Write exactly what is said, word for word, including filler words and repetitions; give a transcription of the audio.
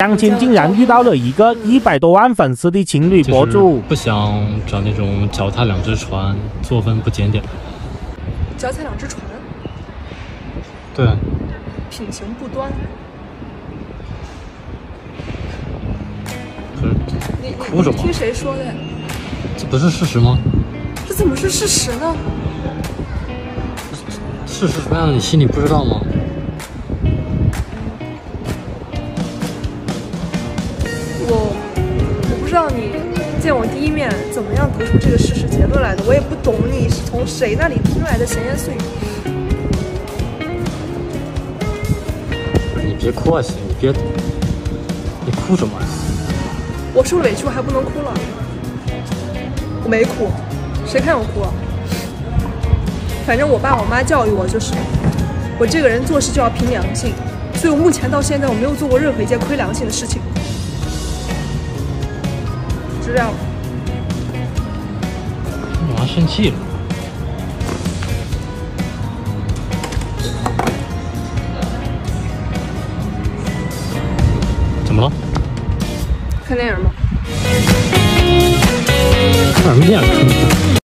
相亲竟然遇到了一个一百多万粉丝的情侣博主， 不想找那种脚踏两只船、作风不检点。 脚踩两只船？ 对。 品行不端。 不是， 你哭什么？ 听谁说的呀？ 这不是事实吗？ 这怎么是事实呢？ 事实什么样的，你心里不知道吗？ 我我不知道你见我第一面怎么样得出这个事实结论来的，我也不懂你是从谁那里听来的闲言碎语。 你别哭啊，行，你别，你哭什么呀？ 我受委屈我还不能哭了？我没哭，谁看我哭啊？反正我爸我妈教育我就是，我这个人做事就要凭良心，所以我目前到现在我没有做过任何一件亏良心的事情。就这样。 你妈生气了。怎么了？ 看电影吧。 看什么电影？